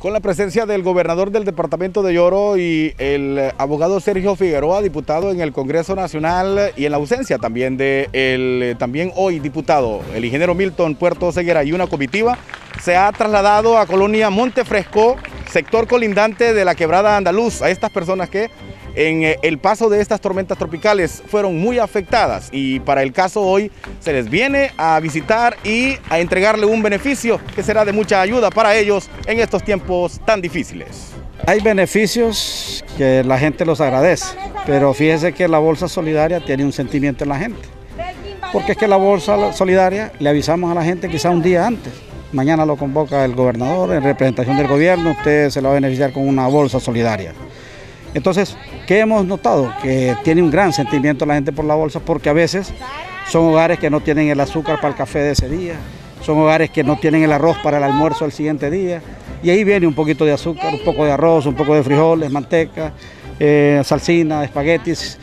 Con la presencia del gobernador del departamento de Lloro y el abogado Sergio Figueroa, diputado en el Congreso Nacional, y en la ausencia también del también hoy diputado, el ingeniero Milton Puerto Ceguera, y una comitiva, se ha trasladado a Colonia Montefresco, sector colindante de la Quebrada Andaluz, a estas personas que en el paso de estas tormentas tropicales fueron muy afectadas, y para el caso hoy se les viene a visitar y a entregarle un beneficio que será de mucha ayuda para ellos en estos tiempos tan difíciles. Hay beneficios que la gente los agradece, pero fíjese que la bolsa solidaria tiene un sentimiento en la gente, porque es que la bolsa solidaria le avisamos a la gente quizá un día antes. Mañana lo convoca el gobernador en representación del gobierno, usted se lo va a beneficiar con una bolsa solidaria. Entonces, ¿qué hemos notado? Que tiene un gran sentimiento la gente por la bolsa, porque a veces son hogares que no tienen el azúcar para el café de ese día, son hogares que no tienen el arroz para el almuerzo del siguiente día, y ahí viene un poquito de azúcar, un poco de arroz, un poco de frijoles, manteca, salsina, espaguetis,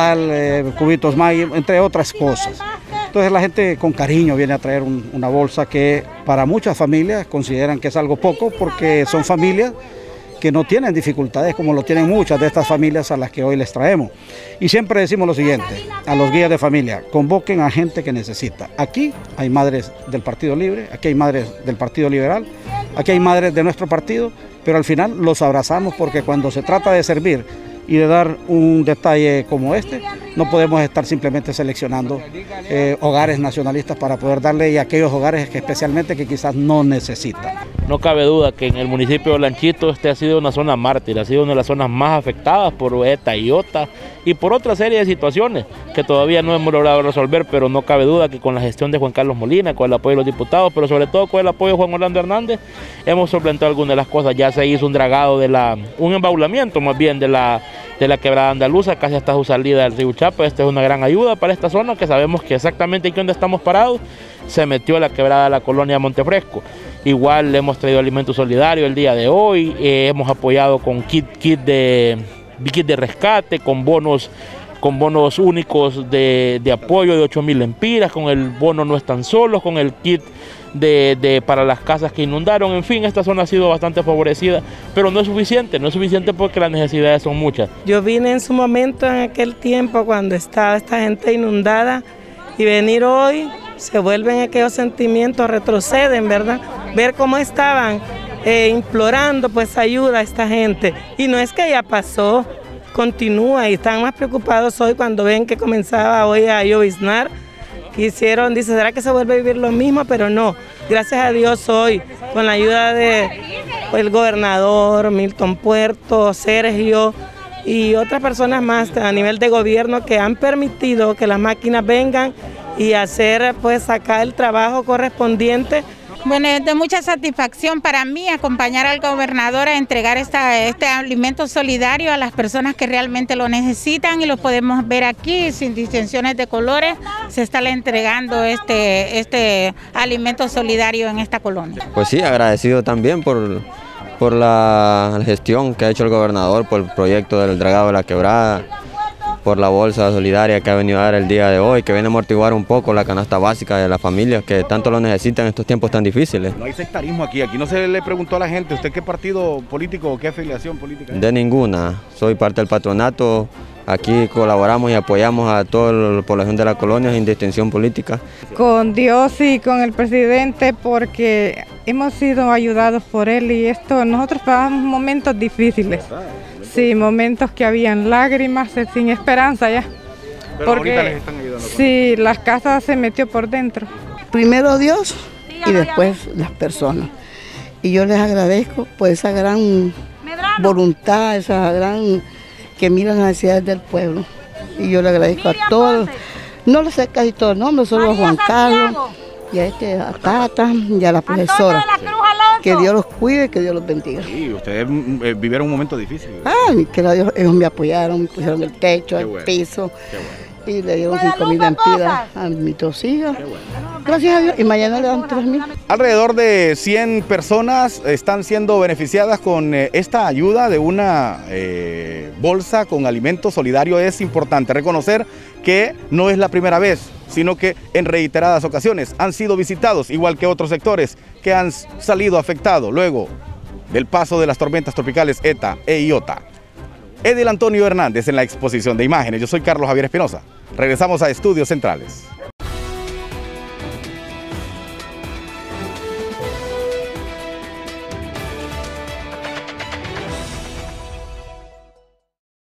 sal, cubitos Maggi, entre otras cosas. Entonces la gente con cariño viene a traer una bolsa que para muchas familias consideran que es algo poco, porque son familias que no tienen dificultades como lo tienen muchas de estas familias a las que hoy les traemos. Y siempre decimos lo siguiente, a los guías de familia: convoquen a gente que necesita. Aquí hay madres del Partido Libre, aquí hay madres del Partido Liberal, aquí hay madres de nuestro partido, pero al final los abrazamos, porque cuando se trata de servir y de dar un detalle como este, no podemos estar simplemente seleccionando hogares nacionalistas para poder darle, y a aquellos hogares que especialmente que quizás no necesitan. No cabe duda que en el municipio de Lanchito ha sido una zona mártir, ha sido una de las zonas más afectadas por ETA y OTA y por otra serie de situaciones que todavía no hemos logrado resolver, pero no cabe duda que con la gestión de Juan Carlos Molina, con el apoyo de los diputados, pero sobre todo con el apoyo de Juan Orlando Hernández, hemos solventado algunas de las cosas. Ya se hizo un dragado, un embaulamiento más bien de la Quebrada Andaluza, casi hasta su salida del río Chapa. Esta es una gran ayuda para esta zona, que sabemos que exactamente aquí donde estamos parados se metió la quebrada de la colonia Montefresco. Igual le hemos traído alimentos solidarios el día de hoy, hemos apoyado con kit de rescate, con bonos únicos de apoyo de 8.000 lempiras, con el bono No Están Solos, con el kit para las casas que inundaron. En fin, esta zona ha sido bastante favorecida, pero no es suficiente porque las necesidades son muchas. Yo vine en su momento, en aquel tiempo, cuando estaba esta gente inundada, y venir hoy, se vuelven aquellos sentimientos, retroceden, ¿verdad? Ver cómo estaban implorando pues ayuda a esta gente, y no es que ya pasó, continúa, y están más preocupados hoy cuando ven que comenzaba hoy a lloviznar. Dice, ¿será que se vuelve a vivir lo mismo? Pero no, gracias a Dios hoy, con la ayuda del gobernador Milton Puerto, Sergio y otras personas más a nivel de gobierno, que han permitido que las máquinas vengan y hacer pues acá el trabajo correspondiente. Bueno, es de mucha satisfacción para mí acompañar al gobernador a entregar este alimento solidario a las personas que realmente lo necesitan, y lo podemos ver aquí sin distinciones de colores. Se está entregando este alimento solidario en esta colonia. Pues sí, agradecido también por la gestión que ha hecho el gobernador, por el proyecto del dragado de la quebrada, por la bolsa solidaria que ha venido a dar el día de hoy, que viene a amortiguar un poco la canasta básica de las familias que tanto lo necesitan en estos tiempos tan difíciles. No hay sectarismo aquí no se le preguntó a la gente, ¿usted qué partido político o qué afiliación política es? De ninguna, soy parte del patronato, aquí colaboramos y apoyamos a toda la población de la colonia sin distinción política. Con Dios y con el presidente, porque hemos sido ayudados por él, y nosotros pasamos momentos difíciles. Sí, momentos que habían lágrimas, sin esperanza ya. Pero porque ahorita les están ayudando. Sí, las casas se metió por dentro. Primero Dios y después las personas. Y yo les agradezco por esa gran voluntad, esa gran que mira las necesidades del pueblo. Y yo le agradezco a todos, no lo sé casi todos los nombres, solo a Juan Carlos, y a Tata, y a la profesora. Que Dios los cuide, que Dios los bendiga. Sí, ustedes vivieron un momento difícil. Que ellos me apoyaron, me pusieron el techo, el piso, y le dieron 5.000 lempiras a mis 2 hijas. Gracias a Dios, y mañana le dan 3.000. Alrededor de 100 personas están siendo beneficiadas con esta ayuda de una bolsa con alimento solidario. Es importante reconocer que no es la primera vez, sino que en reiteradas ocasiones han sido visitados, igual que otros sectores que han salido afectados luego del paso de las tormentas tropicales ETA e Iota. Edil Antonio Hernández en la exposición de imágenes. Yo soy Carlos Javier Espinosa. Regresamos a Estudios Centrales.